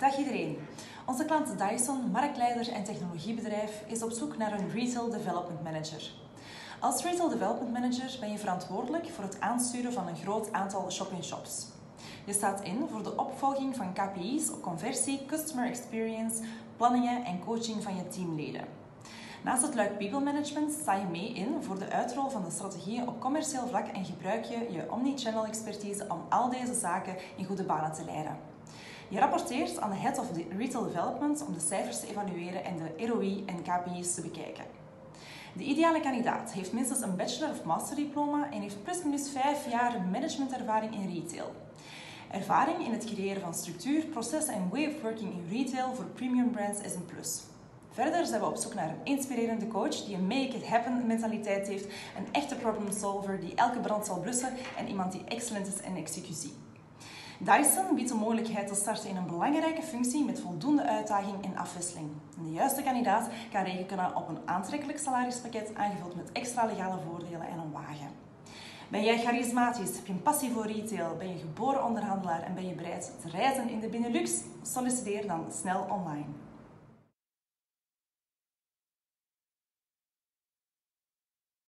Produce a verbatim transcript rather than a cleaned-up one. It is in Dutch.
Dag iedereen. Onze klant Dyson, marktleider en technologiebedrijf, is op zoek naar een Retail Development Manager. Als Retail Development Manager ben je verantwoordelijk voor het aansturen van een groot aantal shop-in-shops. Je staat in voor de opvolging van K P I's op conversie, customer experience, planningen en coaching van je teamleden. Naast het luik People Management sta je mee in voor de uitrol van de strategieën op commercieel vlak en gebruik je je omnichannel expertise om al deze zaken in goede banen te leiden. Je rapporteert aan de Head of Retail Development om de cijfers te evalueren en de R O I en K P I's te bekijken. De ideale kandidaat heeft minstens een bachelor of master diploma en heeft plus-minus vijf jaar managementervaring in retail. Ervaring in het creëren van structuur, processen en way of working in retail voor premium brands is een plus. Verder zijn we op zoek naar een inspirerende coach die een make it happen mentaliteit heeft, een echte problem solver die elke brand zal blussen en iemand die excellent is in executie. Dyson biedt de mogelijkheid te starten in een belangrijke functie met voldoende uitdaging en afwisseling. De juiste kandidaat kan rekenen op een aantrekkelijk salarispakket aangevuld met extra legale voordelen en een wagen. Ben jij charismatisch, heb je een passie voor retail, ben je geboren onderhandelaar en ben je bereid te reizen in de Benelux? Solliciteer dan snel online.